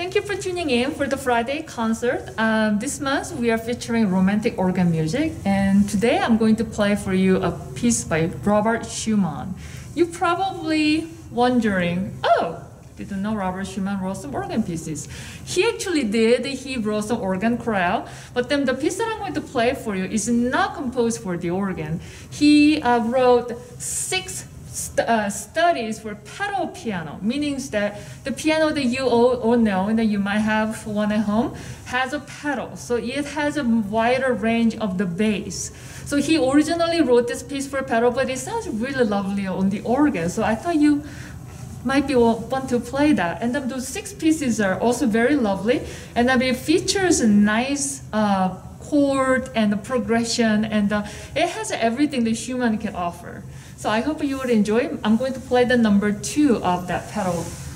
Thank you for tuning in for the Friday concert. This month we are featuring romantic organ music, and today I'm going to play for you a piece by Robert Schumann. You're probably wondering, oh, didn't know Robert Schumann wrote some organ pieces. He actually did. He wrote some organ chorale, but then the piece that I'm going to play for you is not composed for the organ. He wrote 6 studies for pedal piano, meaning that the piano that you all know and that you might have one at home has a pedal, so it has a wider range of the bass. So he originally wrote this piece for pedal, but it sounds really lovely on the organ, so I thought you might be want to play that. And then those 6 pieces are also very lovely, and then it features a nice chord and the progression, and it has everything that Schumann can offer. So I hope you would enjoy. I'm going to play the number 2 of that pedal